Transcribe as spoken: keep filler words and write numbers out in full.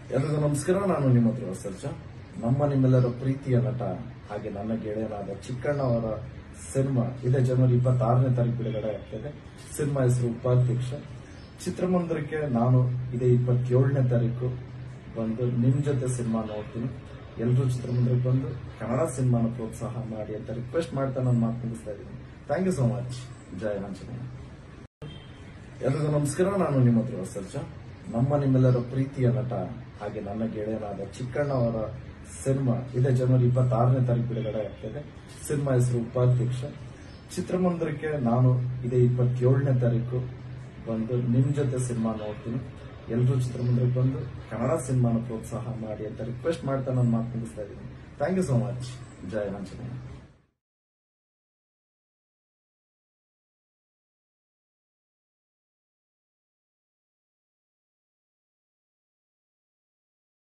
ಎಲ್ಲರಿಗೂ ನಮಸ್ಕಾರ. ನಾನು ನಿಮ್ಮ ಧ್ರುವ ಸರ್ಜಾ. ನಮ್ಮ ನಿಮ್ಮೆಲ್ಲರ ಪ್ರೀತಿಯ ನಟ ಹಾಗೆ ನನ್ನ ಗೆಳೆಯನಾದ ಚಿಕ್ಕಣ್ಣ ಅವರ ಸಿನಿಮಾ ಇದೇ ಜನವರಿ ಇಪ್ಪತ್ತಾರನೇ ತಾರೀಕು ಬಿಡುಗಡೆ ಆಗ್ತಿದೆ. ಸಿನಿಮಾ ಹೆಸರು ಉಪಾಧ್ಯಕ್ಷ. ಚಿತ್ರಮಂದಿರಕ್ಕೆ ನಾನು ಇದೇ ಇಪ್ಪತ್ತೇಳನೇ ತಾರೀಕು ಬಂದು ನಿಮ್ ಜೊತೆ ಸಿನಿಮಾ ನೋಡ್ತೀನಿ. ಎಲ್ಲರೂ ಚಿತ್ರಮಂದಿರಕ್ಕೆ ಬಂದು ಕನ್ನಡ ಸಿನಿಮಾನ ಪ್ರೋತ್ಸಾಹ ಮಾಡಿ ಅಂತ ರಿಕ್ವೆಸ್ಟ್ ಮಾಡ್ತಾ ನಾನು ಮಾತು ಮುಗಿಸ್ತಾ ಇದ್ದೀನಿ. Thank you so much. ಜಯ ಆಂಜನೇಯ. ಎಲ್ಲರಿಗೂ ನಮಸ್ಕಾರ. ನಾನು ನಿಮ್ಮ ಧ್ರುವ ಸರ್ಜಾ. ನಮ್ಮ ನಿಮ್ಮೆಲ್ಲರ ಪ್ರೀತಿಯ ನಟ ಹಾಗೆ ನನ್ನ ಗೆಳೆಯನಾದ ಚಿಕ್ಕಣ್ಣ ಅವರ ಸಿನಿಮಾ ಇದೇ ಜನವರಿ ಇಪ್ಪತ್ತಾರನೇ ತಾರೀಕು ಬಿಡುಗಡೆ ಆಗ್ತಿದೆ. ಸಿನಿಮಾ ಹೆಸರು ಉಪಾಧ್ಯಕ್ಷ. ಚಿತ್ರಮಂದಿರಕ್ಕೆ ನಾನು ಇದೇ ಇಪ್ಪತ್ತೇಳನೇ ತಾರೀಕು ಬಂದು ನಿಮ್ ಜೊತೆ ಸಿನಿಮಾ ನೋಡ್ತೀನಿ. ಎಲ್ಲರೂ ಚಿತ್ರಮಂದಿರಕ್ಕೆ ಬಂದು ಕನ್ನಡ ಸಿನಿಮಾನ ಪ್ರೋತ್ಸಾಹ ಮಾಡಿ ಅಂತ ರಿಕ್ವೆಸ್ಟ್ ಮಾಡ್ತಾ ನಾನು ಮಾತು ಮುಗಿಸ್ತಾ ಇದ್ದೀನಿ. Thank you so much. ಜಯ ಆಂಜನೇಯ.